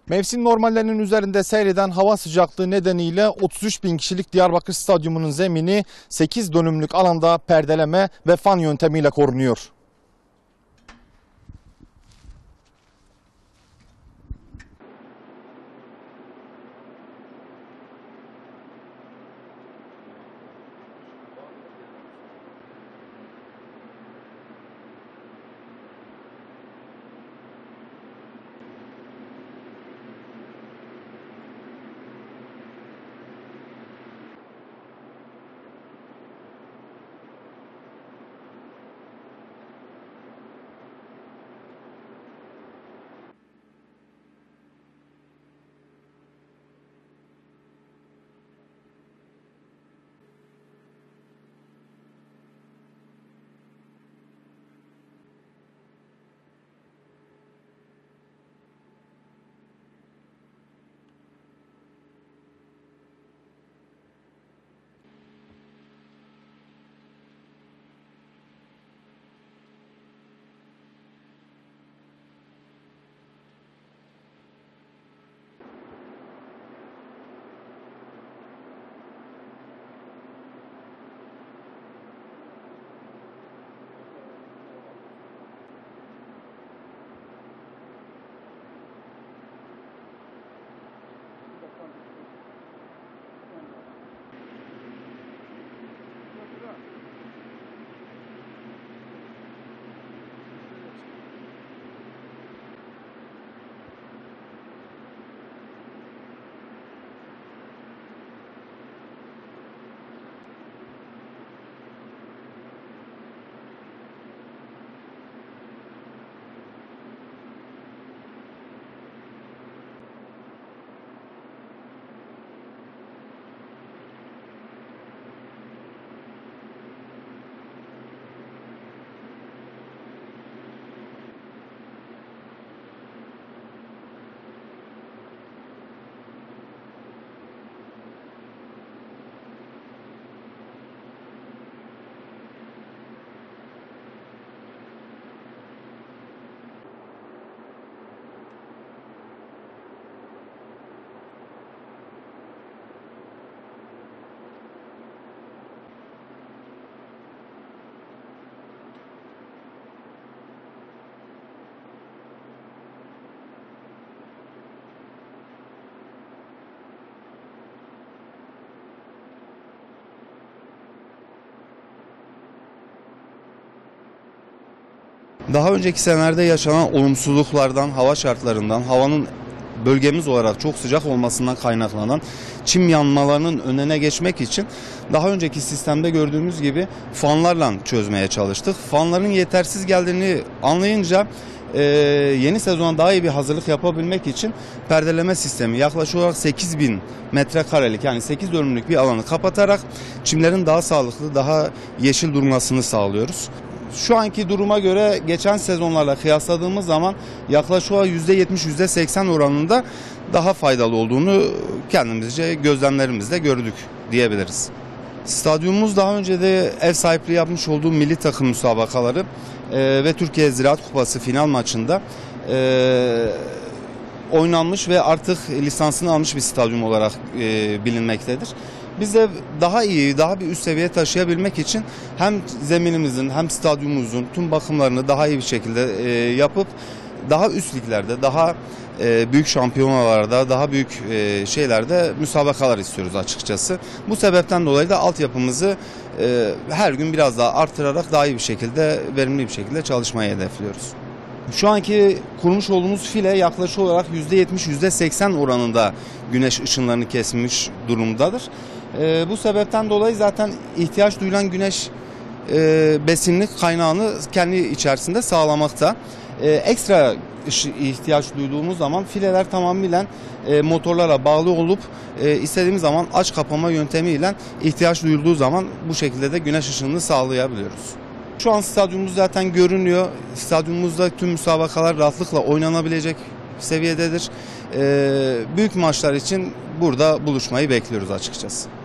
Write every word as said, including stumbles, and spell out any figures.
Mevsim normallerinin üzerinde seyreden hava sıcaklığı nedeniyle otuz üç bin kişilik Diyarbakır Stadyumu'nun zemini sekiz dönümlük alanda perdeleme ve fan yöntemiyle korunuyor. Daha önceki senelerde yaşanan olumsuzluklardan, hava şartlarından, havanın bölgemiz olarak çok sıcak olmasından kaynaklanan çim yanmalarının önüne geçmek için daha önceki sistemde gördüğümüz gibi fanlarla çözmeye çalıştık. Fanların yetersiz geldiğini anlayınca e, yeni sezona daha iyi bir hazırlık yapabilmek için perdeleme sistemi yaklaşık olarak sekiz bin metrekarelik yani sekiz dönümlük bir alanı kapatarak çimlerin daha sağlıklı, daha yeşil durmasını sağlıyoruz. Şu anki duruma göre geçen sezonlarla kıyasladığımız zaman yaklaşık yüzde yetmiş yüzde seksen oranında daha faydalı olduğunu kendimizce gözlemlerimizle gördük diyebiliriz. Stadyumumuz daha önce de ev sahipliği yapmış olduğu milli takım müsabakaları e, ve Türkiye Ziraat Kupası final maçında e, oynanmış ve artık lisansını almış bir stadyum olarak e, bilinmektedir. Biz de daha iyi, daha bir üst seviyeye taşıyabilmek için hem zeminimizin hem stadyumumuzun tüm bakımlarını daha iyi bir şekilde e, yapıp daha üst liglerde, daha e, büyük şampiyonalarda, daha büyük e, şeylerde müsabakalar istiyoruz açıkçası. Bu sebepten dolayı da altyapımızı e, her gün biraz daha artırarak daha iyi bir şekilde, verimli bir şekilde çalışmayı hedefliyoruz. Şu anki kurmuş olduğumuz file yaklaşık olarak yüzde yetmiş yüzde seksen oranında güneş ışınlarını kesmiş durumdadır. E, bu sebepten dolayı zaten ihtiyaç duyulan güneş e, besinlik kaynağını kendi içerisinde sağlamakta. E, ekstra ihtiyaç duyduğumuz zaman fileler tamamen e, motorlara bağlı olup e, istediğimiz zaman aç kapama yöntemiyle ihtiyaç duyulduğu zaman bu şekilde de güneş ışığını sağlayabiliyoruz. Şu an stadyumumuz zaten görünüyor. Stadyumumuzda tüm müsabakalar rahatlıkla oynanabilecek seviyededir. E, büyük maçlar için burada buluşmayı bekliyoruz açıkçası.